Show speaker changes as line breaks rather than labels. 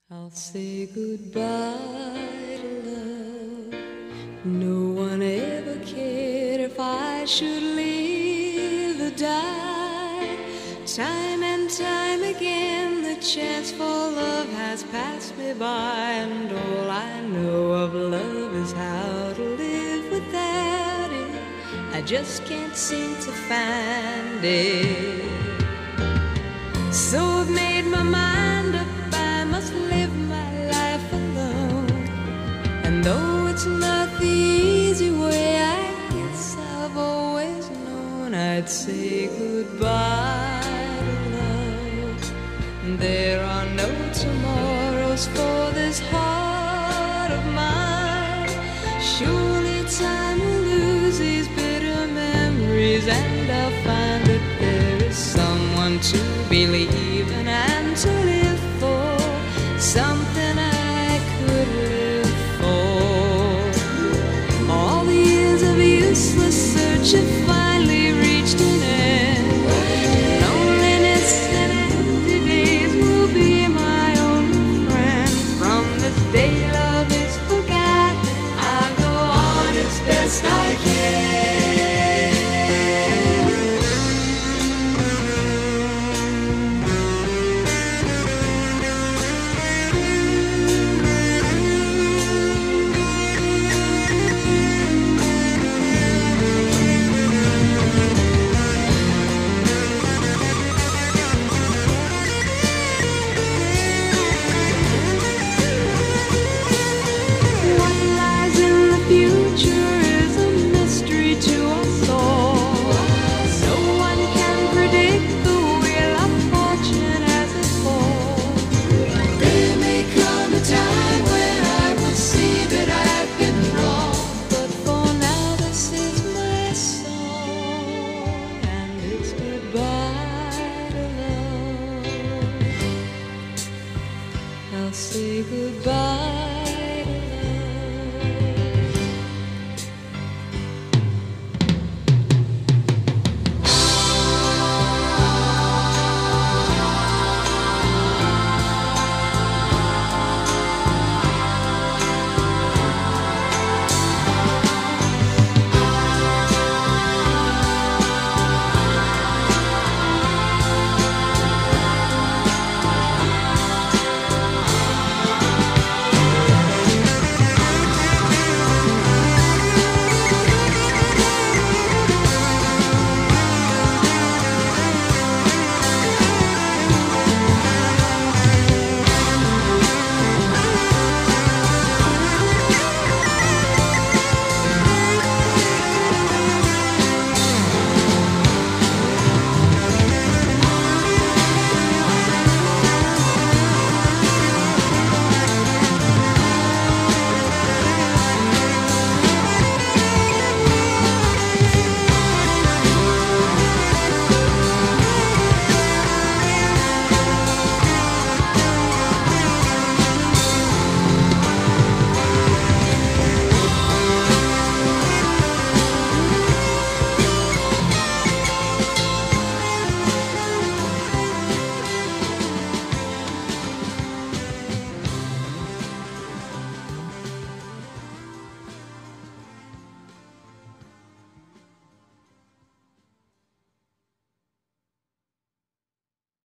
I'll say goodbye to love. No one ever cared if I should live or die. Time and time again the chance for love has passed me by, and all I know of love is how to live without it. I just can't seem to find it. So I've made my mind up, I must live my life alone. And though it's not the easy way, I guess I've always known I'd say goodbye to love. There are no tomorrows for this heart of mine. Surely time will lose these bitter memories, and I'll find that there is someone to believe in and to live for, something I could live for. All the years of useless search have finally reached an end. Loneliness and empty days will be my only friend. From this day love is forgotten, I'll go on as best I can. I'll say goodbye.